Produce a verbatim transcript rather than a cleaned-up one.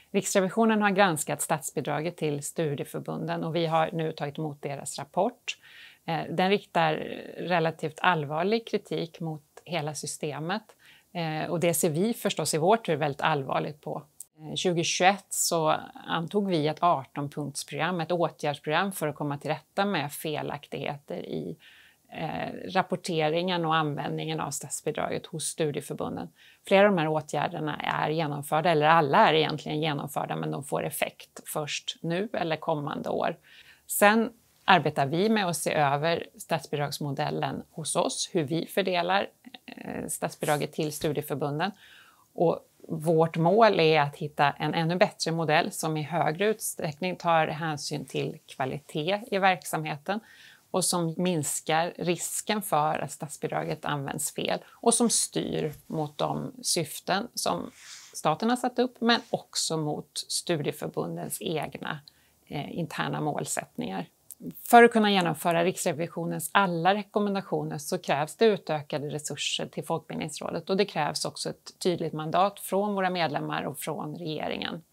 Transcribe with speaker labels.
Speaker 1: Riksrevisionen har granskat statsbidraget till studieförbunden och vi har nu tagit emot deras rapport. Den riktar relativt allvarlig kritik mot hela systemet och det ser vi förstås i vår tur väldigt allvarligt på. tjugohundratjugoett så antog vi ett arton-punktsprogram, ett åtgärdsprogram för att komma till rätta med felaktigheter i eh, rapporteringen och användningen av statsbidraget hos studieförbunden. Flera av de här åtgärderna är genomförda, eller alla är egentligen genomförda, men de får effekt först nu eller kommande år. Sen arbetar vi med att se över statsbidragsmodellen hos oss, hur vi fördelar eh, statsbidraget till studieförbunden. Och vårt mål är att hitta en ännu bättre modell som i högre utsträckning tar hänsyn till kvalitet i verksamheten och som minskar risken för att statsbidraget används fel och som styr mot de syften som staten har satt upp men också mot studieförbundens egna eh, interna målsättningar. För att kunna genomföra Riksrevisionens alla rekommendationer så krävs det utökade resurser till Folkbildningsrådet och det krävs också ett tydligt mandat från våra medlemmar och från regeringen.